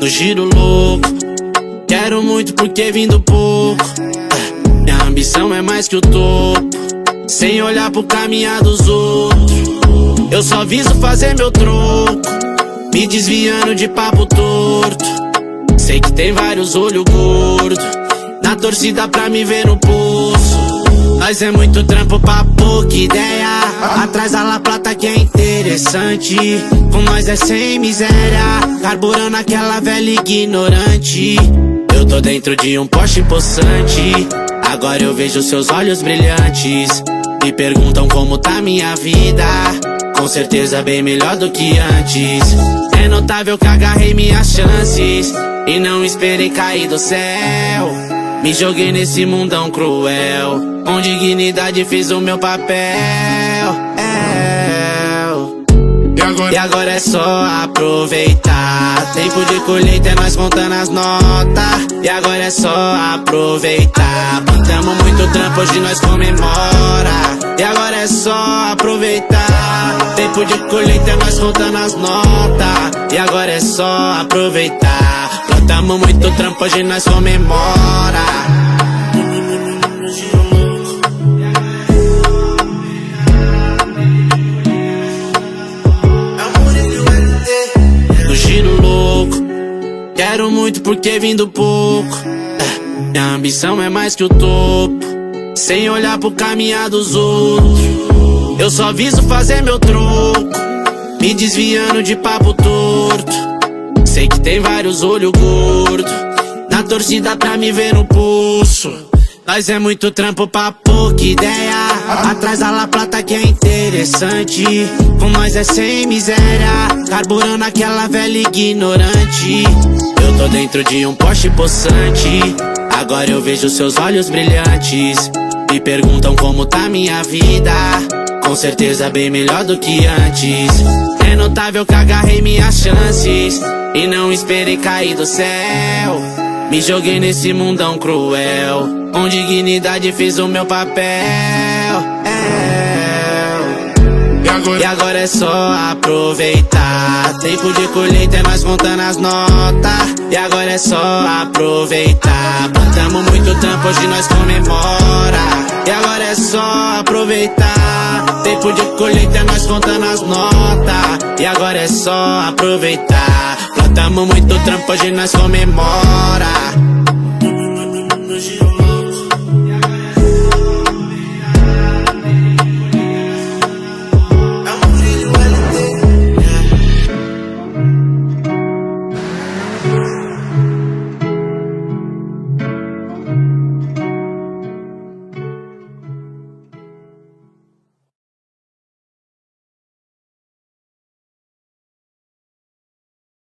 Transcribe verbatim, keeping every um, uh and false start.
no giro louco. Quero muito porque vim do pouco. Minha ambição é mais que o topo, sem olhar pro caminhar dos outros. Eu só viso fazer meu troco, me desviando de papo torto. Sei que tem vários olhos gordos na torcida pra me ver no poço. Nós é muito trampo pra pouca ideia, atrás da La Plata que é interessante. Com nós é sem miséria, carburando aquela velha ignorante. Eu tô dentro de um Porsche possante, agora eu vejo seus olhos brilhantes. Me perguntam como tá minha vida, com certeza bem melhor do que antes. É notável que agarrei minhas chances e não esperei cair do céu. Me joguei nesse mundão cruel, com dignidade fiz o meu papel. É. E, agora? e agora é só aproveitar. Tempo de colheita é nós contando as notas. E agora é só aproveitar. Plantamos muito trampo, hoje nós comemora. E agora é só aproveitar. Tempo de colheita é nós contando as notas. E agora é só aproveitar. Plantamos muito trampo, hoje nós comemora. No giro louco, quero muito porque vim do pouco. Minha ambição é mais que o topo, sem olhar pro caminhar dos outros. Eu só viso fazer meu troco, me desviando de papo torto. Sei que tem vários olhos gordos na torcida pra me ver no pulso. Nós é muito trampo pra pouca ideia, atrás da La Plata que é interessante. Com nós é sem miséria, carburando aquela velha ignorante. Eu tô dentro de um Porsche possante, agora eu vejo seus olhos brilhantes. Me perguntam como tá minha vida, com certeza bem melhor do que antes. É notável que agarrei minhas chances e não esperei cair do céu. Me joguei nesse mundão cruel, com dignidade fiz o meu papel. É. E, agora? e agora é só aproveitar. Tempo de colheita é nós contando as notas. E agora é só aproveitar. Plantamos muito trampo, hoje nós comemora. E agora é só aproveitar. Tempo de colheita é nós contando as notas. E agora é só aproveitar. Plantamos muito trampo, hoje nós comemora.